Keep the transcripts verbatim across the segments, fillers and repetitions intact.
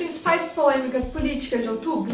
principais polêmicas políticas de outubro?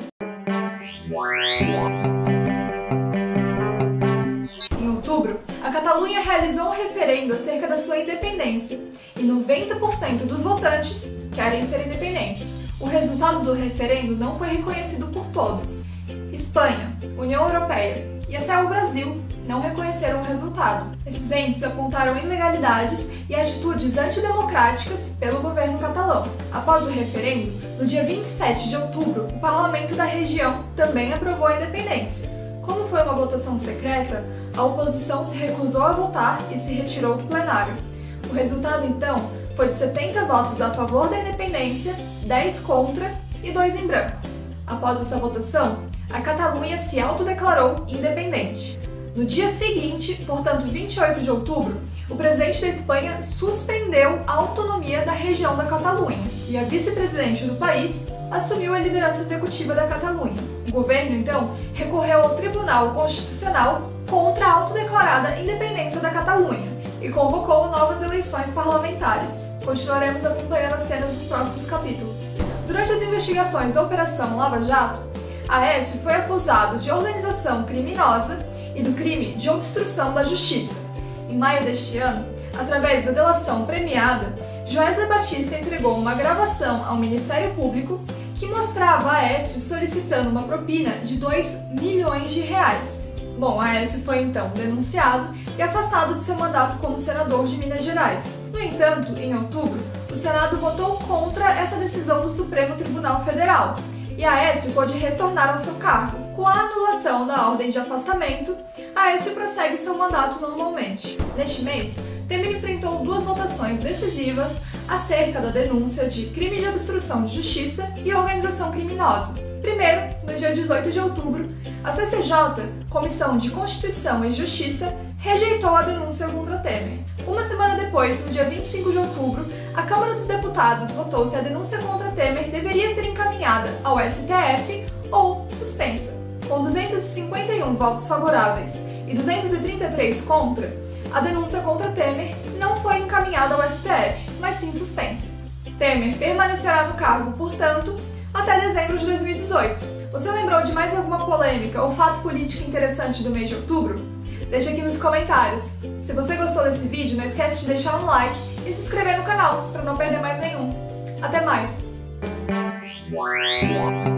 Em outubro, a Catalunha realizou um referendo acerca da sua independência e noventa por cento dos votantes querem ser independentes. O resultado do referendo não foi reconhecido por todos. Espanha, União Europeia e até o Brasil não reconheceram o resultado. Esses entes apontaram ilegalidades e atitudes antidemocráticas pelo governo catalão. Após o referendo, no dia vinte e sete de outubro, o parlamento da região também aprovou a independência. Como foi uma votação secreta, a oposição se recusou a votar e se retirou do plenário. O resultado, então, foi de setenta votos a favor da independência, dez contra e dois em branco. Após essa votação, a Catalunha se autodeclarou independente. No dia seguinte, portanto vinte e oito de outubro, o presidente da Espanha suspendeu a autonomia da região da Catalunha e a vice-presidente do país assumiu a liderança executiva da Catalunha. O governo, então, recorreu ao Tribunal Constitucional contra a autodeclarada independência da Catalunha e convocou novas eleições parlamentares. Continuaremos acompanhando as cenas dos próximos capítulos. Durante as investigações da Operação Lava Jato, Aécio foi acusado de organização criminosa e do crime de obstrução da justiça. Em maio deste ano, através da delação premiada, Joesley Batista entregou uma gravação ao Ministério Público que mostrava Aécio solicitando uma propina de dois milhões de reais. Bom, Aécio foi então denunciado e afastado de seu mandato como senador de Minas Gerais. No entanto, em outubro, o Senado votou contra essa decisão do Supremo Tribunal Federal e Aécio pôde retornar ao seu cargo. Com a anulação da ordem de afastamento, Aécio prossegue seu mandato normalmente. Neste mês, Temer enfrentou duas votações decisivas acerca da denúncia de crime de obstrução de justiça e organização criminosa. Primeiro, no dia dezoito de outubro, a C C J, Comissão de Constituição e Justiça, rejeitou a denúncia contra Temer. Uma semana depois, no dia vinte e cinco de outubro, a Câmara dos Deputados votou se a denúncia contra Temer deveria ser encaminhada ao S T F ou suspensa. Com duzentos e cinquenta e um votos favoráveis e duzentos e trinta e três contra, a denúncia contra Temer não foi encaminhada ao S T F, mas sim suspensa. Temer permanecerá no cargo, portanto, até dezembro de dois mil e dezoito. Você lembrou de mais alguma polêmica ou fato político interessante do mês de outubro? Deixa aqui nos comentários. Se você gostou desse vídeo, não esquece de deixar um like e se inscrever no canal para não perder mais nenhum. Até mais!